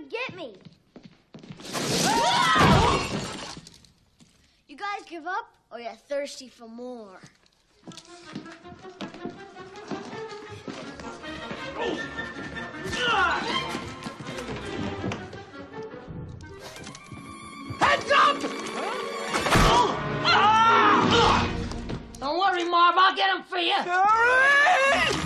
get me. You guys give up, or you're thirsty for more? Heads up! Don't worry, Marv. I'll get him for you. Hurry!